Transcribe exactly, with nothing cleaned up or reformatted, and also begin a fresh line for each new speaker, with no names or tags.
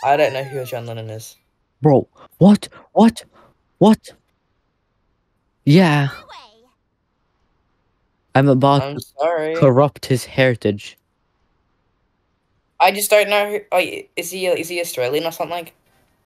I don't know who John Lennon is.
Bro, what? What? What? Yeah. I'm about
I'm
to
sorry.
corrupt his heritage.
I just don't know who. Oh, is he is he Australian or something?